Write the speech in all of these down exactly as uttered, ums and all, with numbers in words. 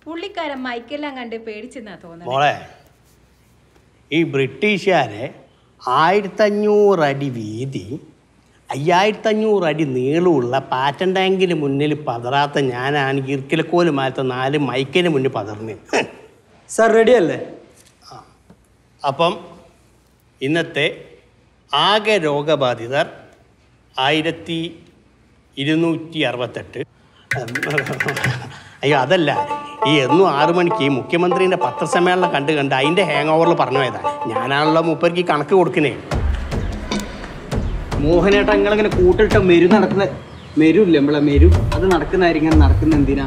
പുള്ളിക്കാരൻ മൈക്കെല്ലാം കണ്ട് പേടിച്ചെന്നാ തോന്നുന്നത്. മോളെ, ഈ ബ്രിട്ടീഷുകാരെ ആയിരത്തഞ്ഞൂറ് അടി വീതി അയ്യായിരത്തഞ്ഞൂറ് അടി നീളമുള്ള പാറ്റൻ ടാങ്കിന് മുന്നിൽ പതറാത്ത ഞാനാണ് ഇർക്കിലക്കോലുമാലത്തെ നാല് മൈക്കിന് മുന്നിൽ പതർന്ന്. സാർ റെഡി അല്ലേ? ആ, അപ്പം ഇന്നത്തെ ആകെ രോഗബാധിതർ ആയിരത്തി ഇരുന്നൂറ്റി അറുപത്തെട്ട്. അയ്യോ അതല്ല, ഈ എന്നും ആറു മണിക്ക് മുഖ്യമന്ത്രിൻ്റെ പത്രസമ്മേളനം കണ്ട് കണ്ട് അതിൻ്റെ ഹാങ് ഓവറിൽ പറഞ്ഞു പോയതാ. ഞാനാണല്ലോ മൂപ്പർക്ക് കണക്ക് കൊടുക്കണേ. മോഹനേട്ട നിങ്ങളിങ്ങനെ കൂട്ടിട്ട മെരു നടക്കുന്ന മെരു ഇല്ലേ നമ്മളെ മെരു, അത് നടക്കുന്നതായിരിക്കും. നടക്കുന്ന എന്തിനാ?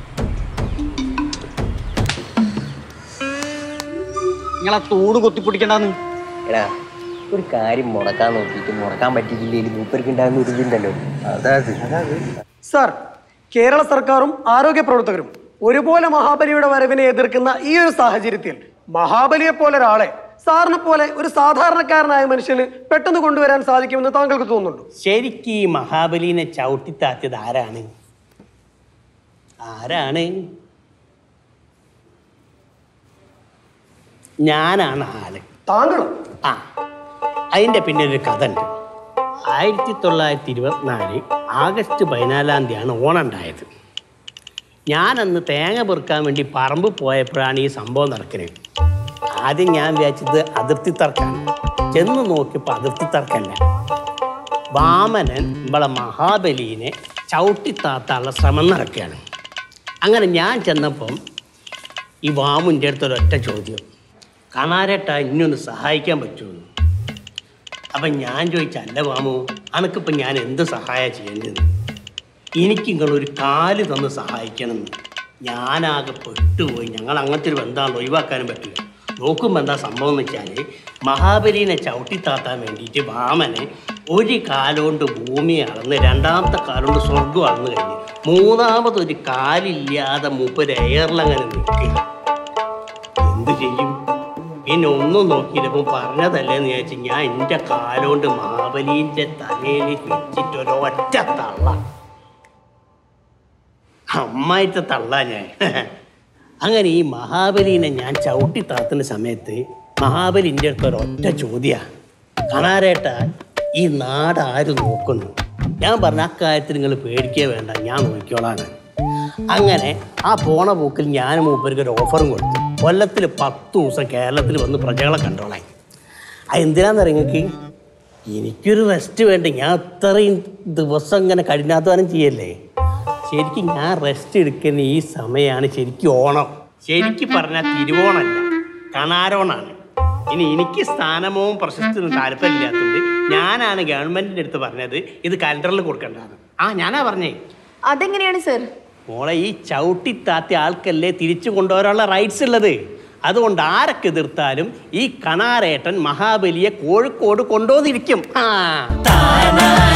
നിങ്ങളാ തൂട് കൊത്തിപ്പിടിക്കണ്ടെന്ന്. എടാ, ഒരു കാര്യം മുടക്കാൻ നോക്കിയിട്ട് മുടക്കാൻ പറ്റിയില്ലെങ്കിൽ മൂപ്പർക്ക് ഉണ്ടാകുന്ന ഒരു ഇതുണ്ടല്ലോ, അതായത് സാർ, കേരള സർക്കാരും ആരോഗ്യ പ്രവർത്തകരും ഒരുപോലെ മഹാബലിയുടെ വരവിനെ എതിർക്കുന്ന ഈ ഒരു സാഹചര്യത്തിൽ മഹാബലിയെ പോലെ ഒരാളെ സാറിനെ പോലെ ഒരു സാധാരണക്കാരനായ മനുഷ്യന് പെട്ടെന്ന് കൊണ്ടുവരാൻ സാധിക്കുമെന്ന് താങ്കൾക്ക് തോന്നുന്നുണ്ടോ? ശരിക്കും ഈ മഹാബലിനെ ചവിട്ടിത്താത്തിയത് ആരാണ്? ആരാണ്? ഞാനാണ് ആള്. താങ്കളും? ആ, അതിൻ്റെ പിന്നെ ഒരു കഥ ഉണ്ട്. ആയിരത്തി തൊള്ളായിരത്തി ഇരുപത്തിനാല് ആഗസ്റ്റ് പതിനാലാം തീയതിയാണ് ഓണം ഉണ്ടായത്. ഞാനന്ന് തേങ്ങ പെറുക്കാൻ വേണ്ടി പറമ്പ് പോയപ്പോഴാണ് ഈ സംഭവം നടക്കുന്നത്. ആദ്യം ഞാൻ വിചാരിച്ചത് അതിർത്തി തർക്കാണ്. ചെന്ന് നോക്കിയപ്പോൾ അതിർത്തി തർക്കമല്ല, വാമനൻ നമ്മളെ മഹാബലിനെ ചവിട്ടിത്താത്താനുള്ള ശ്രമം നടക്കുകയാണ്. അങ്ങനെ ഞാൻ ചെന്നപ്പം ഈ വാമുൻ്റെ അടുത്തൊരൊറ്റ ചോദ്യം, കാണാരേട്ടാ ഇനിയൊന്ന് സഹായിക്കാൻ പറ്റുമെന്ന്. അപ്പം ഞാൻ ചോദിച്ചല്ല വാമു, അനക്കിപ്പം ഞാൻ എന്ത് സഹായം ചെയ്യേണ്ടത്? എനിക്ക് നിങ്ങളൊരു കാല് തന്ന് സഹായിക്കണമെന്ന്. ഞാനാകെ പെട്ടുപോയി. ഞങ്ങൾ അങ്ങനത്തെ ഒരു ബന്ധമാണല്ലോ, ഒഴിവാക്കാനും പറ്റില്ല. നോക്കുമ്പോൾ എന്താ സംഭവം എന്ന് വെച്ചാൽ, മഹാബലിനെ ചവിട്ടിത്താത്താൻ വേണ്ടിയിട്ട് വാമനെ ഒരു കാലുകൊണ്ട് ഭൂമി അളന്ന് രണ്ടാമത്തെ കാലുകൊണ്ട് സ്വർഗം അളന്ന് കഴിഞ്ഞ് മൂന്നാമതൊരു കാലില്ലാതെ മൂപ്പര് എയറിലങ്ങനെ നിൽക്കുക. എന്ത് ചെയ്യും? പിന്നെ ഒന്നും നോക്കിയില്ലപ്പോൾ പറഞ്ഞതല്ലേന്ന് വിചാരിച്ച് ഞാൻ എൻ്റെ കാലുകൊണ്ട് മഹാബലീൻ്റെ തലയിൽ വെച്ചിട്ടൊരൊറ്റ തള്ള, അമ്മായിട്ട് തള്ള ഞാൻ. അങ്ങനെ ഈ മഹാബലിനെ ഞാൻ ചവിട്ടി താത്തുന്ന സമയത്ത് മഹാബലിൻ്റെ അടുത്ത് ഒരൊറ്റ ചോദ്യമാണ്, കാണാരേട്ട ഈ നാട് ആര് നോക്കുന്നു? ഞാൻ പറഞ്ഞ അക്കാര്യത്തിൽ നിങ്ങൾ പേടിക്കുക വേണ്ട, ഞാൻ നോക്കിക്കോളാണ്. അങ്ങനെ ആ പോണ പോക്കിൽ ഞാൻ മൂപ്പർക്ക് ഒരു ഓഫറും കൊടുത്തു. കൊല്ലത്തിൽ പത്ത് ദിവസം കേരളത്തിൽ വന്ന് പ്രജകളെ കണ്ടോളാൻ. അത് എന്തിനാണെന്നറിയാം നിങ്ങൾക്ക്? എനിക്കൊരു റെസ്റ്റ് വേണ്ട. ഞാൻ അത്രയും ദിവസം ഇങ്ങനെ കഠിനാധ്വാനം ചെയ്യല്ലേ. ശരിക്കും ഞാൻ റെസ്റ്റ് എടുക്കുന്ന ഈ സമയമാണ് ശരിക്കും ഓണം. ശരിക്കും പറഞ്ഞാൽ തിരുവോണമല്ല, കണാരോണാണ്. ഇനി എനിക്ക് സ്ഥാനമോ പ്രശസ്തിയും താല്പര്യമില്ലാത്തതുകൊണ്ട് ഞാനാണ് ഗവൺമെൻറ്റിൻ്റെ അടുത്ത് പറഞ്ഞത് ഇത് കലണ്ടറിൽ കൊടുക്കേണ്ടതാണ്. ആ ഞാനാ പറഞ്ഞേ. അതെങ്ങനെയാണ് സർ? മോളെ, ഈ ചവിട്ടിത്താത്തി ആൾക്കല്ലേ തിരിച്ചു കൊണ്ടുവരാനുള്ള റൈറ്റ്സ് ഉള്ളത്. അതുകൊണ്ട് ആരൊക്കെ എതിർത്താലും ഈ കണാരേട്ടൻ മഹാബലിയെ കോഴിക്കോട് കൊണ്ടുവന്നിരിക്കും. ആ